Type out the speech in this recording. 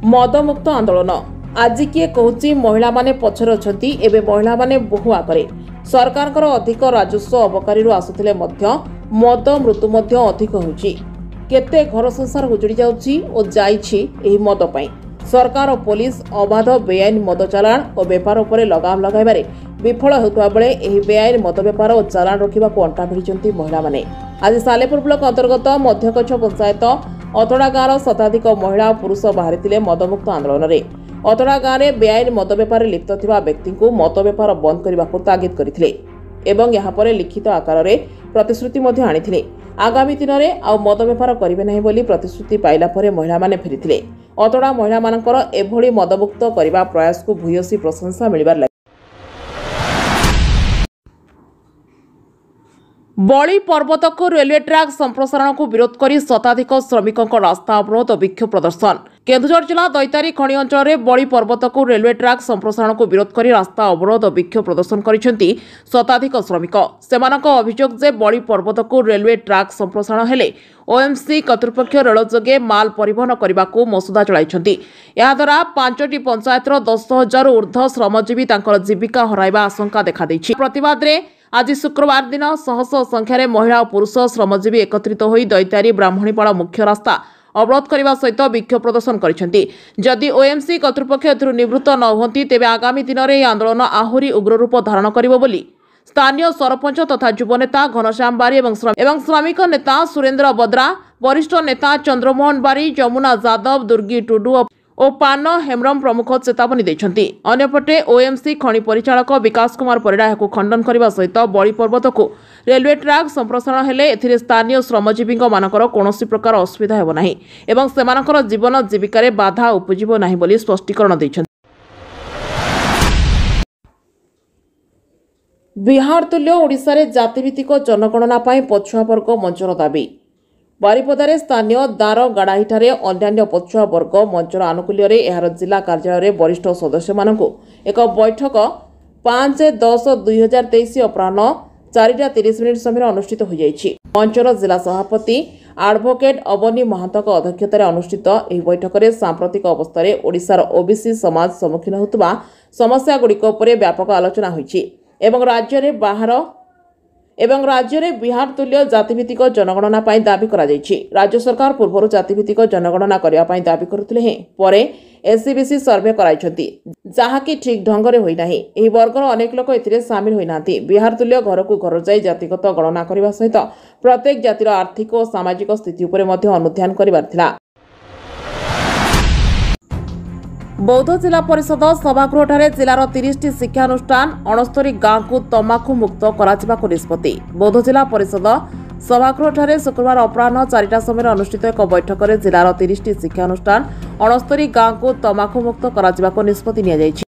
मदमुक्त आंदोलन आज किए कहूँ महिला माने पछरे अछंती एबे महिला माने बहु आगरे सरकार अधिक राजस्व अबकारी आसुथिले मध्य मद मृत्यु मध्य अधिक होउची केते घर संसार उजुड़ी जाउची और जाइछि एही मद पई सरकार और पुलिस अबाध बेआईन मद चालाण और बेपार उपरे लगाम लगाइबारे विफल होतुवा बेले एही बेआईन मद बेपार और चालाण रोकिबा को अंटा भिड़िचंती महिला माने। आज सालेपुर ब्लॉक अंतर्गत मध्यकच्छ पंचायत अतड़ा गाँव शताधिक महिला और पुरुष बाहरी मदमुक्त आंदोलन में अतड़ा गाँव में बेआईन मद बेपार लिप्त थिबा व्यक्ति को मद बेपार बंद करने को तागिद करथिले एवं यहाँ पर लिखित आकार में प्रतिश्रुति आनी आगामी दिन में आउ मद बेपार करेंगे नहीं बोली प्रतिश्रुति पाइला परे महिला माने फेरिथिले। अतड़ा महिला मानकर एभली मदमुक्त करने प्रयास को भूयसी प्रशंसा मिलबार लाग बड़ी पर्वत को रेलवे ट्रैक संप्रसारण को विरोध कर शताधिक श्रमिकों रास्ता अवरोध और विक्षोभ प्रदर्शन। केन्दुझर जिला दैतारी खଣି अंचल में बड़ी पर्वत को रेलवे ट्रैक संप्रसारण को विरोध कर रास्ता अवरोध और विक्षोभ प्रदर्शन करिसेंती शताधिक श्रमिक। सेमानक अभियोग जे बड़ी पर्वत को रेलवे ट्रैक संप्रसारण हेले ओएमसी कर्तृपक्ष रेल जोगे माल परिवहन करने को मसुदा चलाइछंती। या द्वारा 5टी पंचायतर 10,000 ऊर्ध्व श्रमजीवी तांकर जीविका हराइबा आशंका देखा देछि। प्रतिवाद रे आज शुक्रवार दिन शह शह संख्यार महिला और पुरुष श्रमजीवी एकत्रित होई दैतारी ब्राह्मणीपाड़ मुख्य रास्ता अवरोध करने सहित विक्षोभ प्रदर्शन करिसेंती। जदि ओएमसी कर्तृपक्ष एथुरु निवृत्त न हुअंती तेबे आगामी दिन में यह आंदोलन आहुरी उग्र रूप धारण करिबो बोली स्थानीय सरपंच तथा युवनेता घनश्याम बारी एवं श्रमिक नेता सुरेंद्र बद्रा वरिष्ठ नेता चंद्रमोहन बारी यमुना यादव दुर्गी टुडू और पान हेम्रम प्रमुख चेतावनी देछंती। अन्यपटे ओएमसी खଣି परिचालक विकास कुमार परिडा को खंडन करने सहित बड़ी पर्वत को रेलवे ट्रैक संप्रसारण हेले एथिरे स्थानीय श्रमजीवी मानकर कौनसी प्रकार असुविधा हेबो नाही एवं सेमानकर जीवन जीविकार बाधा उपजिबो नाही बोली स्पष्टीकरण दैछंती। बिहार तुल्य ओडिशा रे जातिभित्तिक जनगणना पाई पछुआ वर्ग मंचर दाबी। बारिपदारे स्थानीय दार गाड़ाहीठारे अन्यान्य पछुआ वर्ग मंचर आनुकूल्य एहार जिला कार्यालय वरिष्ठ सदस्य मानकु एक बैठक 5/10/2023 अपराह्न 4:30 समय अनुष्ठित हो जाइछि। मंचर जिला सभापति एडवोकेट अवनी महांतक अध्यक्षतार अनुष्ठित एही बैठक में सांप्रतिक अवस्था ओडिशार ओबीसी समाज सम्मुखीन होतबा समस्या गुड़िक उपरे व्यापक आलोचना होइछि एवं राज्य में बिहार तुल्य जातिभित्तिक जनगणना पाई दाबी करा जाइछि। राज्य सरकार पूर्व जातिभित्तिक जनगणना करने पाई दाबी करुथिले हें परे एससीबीसी सर्वे कराइछंती जहाँकि ठीक ढंग से होई नाही। एही वर्गर अनेक लोक एथिरे सामिल होई नांती। बिहार तुल्य घर को घर जाई जातिगत गणना करने सहित प्रत्येक जातिर आर्थिक और सामाजिक स्थिति उपरे मध्य अनुध्यान करिबार थिला। बौद्ध जिला परिषद सभागृह जिलार 30टी शिक्षानुष्ठान 69 गाँव को तमाखु मुक्त कर निष्पत्ति। बौद्ध जिला परिषद सभागृह शुक्रवार अपराह्न 4टा समय अनुष्ठित एक बैठक में जिलार 30टी शिक्षानुष्ठान 69 गाँव को तमाखु मुक्त कर निष्पत्ति निया जायछि।